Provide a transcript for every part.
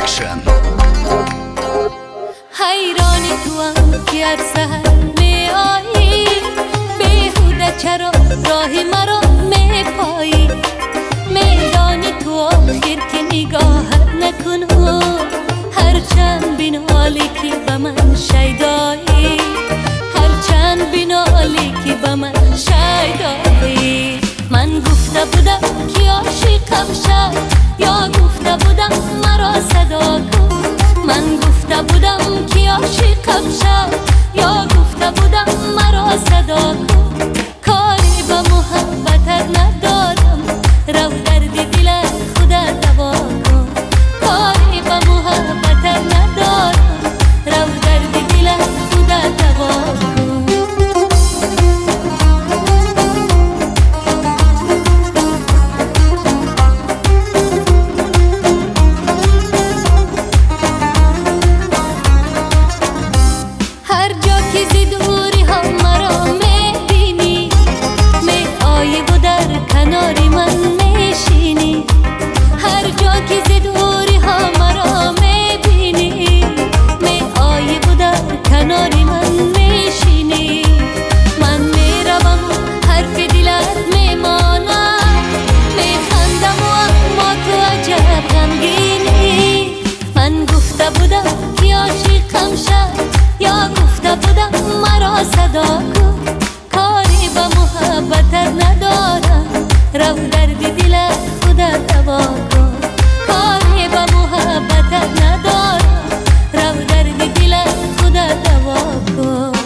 Production. حیرانی توام که هر سحر می آیی، بیهوده چرا راهی مرا می پایی. میدانی تو آخر که نگاهت نکنو، هرچند بینالی که به من شیدایی، هرچند بینالی که به من شیدایی. من گفته بودم که عاشقم شد، یا گفته بودم مرا صدا کن. من گفته بودم که عاشقم شد، یا گفته بودم مرا صدا کن. کاری به محبتت ندارم، رو درد دل خودت دوا کن. کاری به محبتت ندارم، رو درد دل خودت دوا کن. صدا کن. کاری به محبتت ندارم، رو درد دل خودت دوا کن. کاری به محبتت ندارم، رو درد دل خودت دوا کن.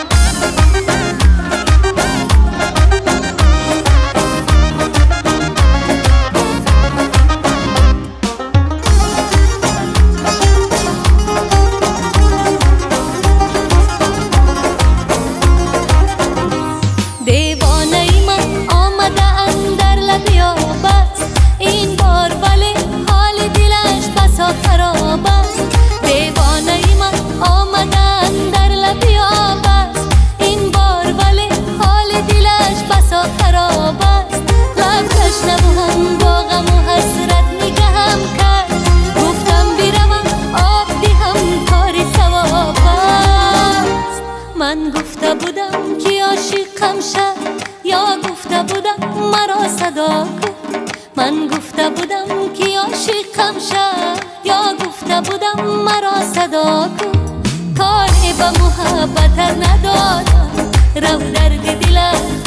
من گفته بودم که عاشقم شد، یا گفته بودم مرا صدا کن. من گفته بودم که عاشقم شد، یا گفته بودم مرا صدا کن. کاری به محبتت ندارم، رو درد دل